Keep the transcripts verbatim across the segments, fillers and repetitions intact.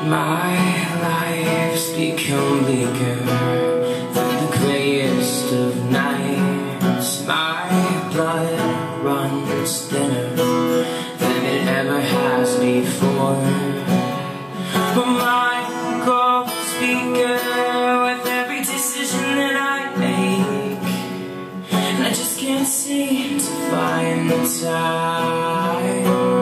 My life's become bleaker through the grayest of nights. My blood runs thinner than it ever has before. But my goals bigger with every decision that I make, and I just can't seem to find the time.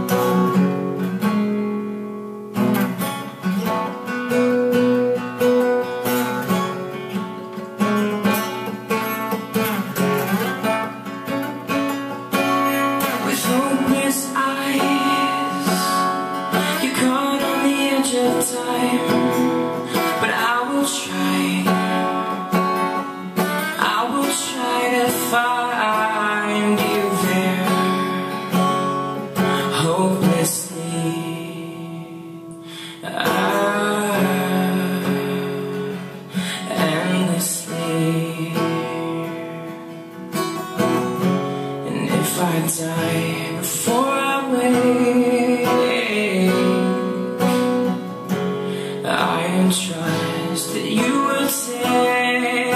Of time, but I will try, I will try to find you there, hopelessly, ah, endlessly. And if I die before I wake, I entrust that you will take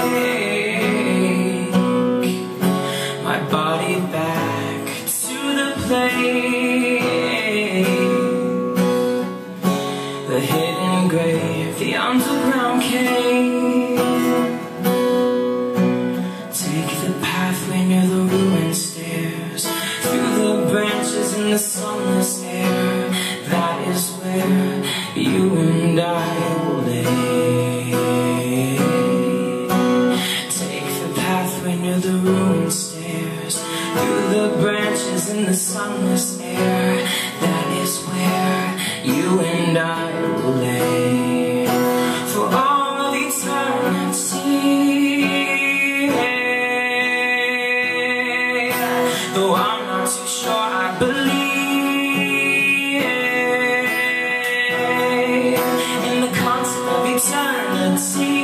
my body back to the place, the hidden grave, the underground cave. Take the pathway near the ruined stairs, through the branches in the sunless air. That is where you and I will lay. Take the pathway near the ruined stairs, through the branches in the sunless air. That is where you and I will lay for all of eternity. Though I'm not too sure I believe eternity.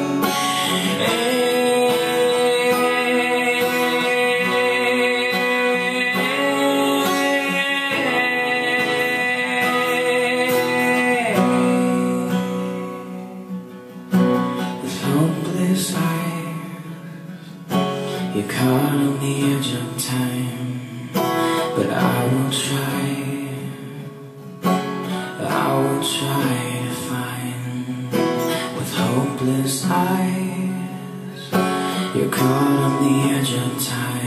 With hopeless eyes, you're caught on the edge of time, but I will try, I will try to find. Hopeless eyes, you're caught on the edge of time.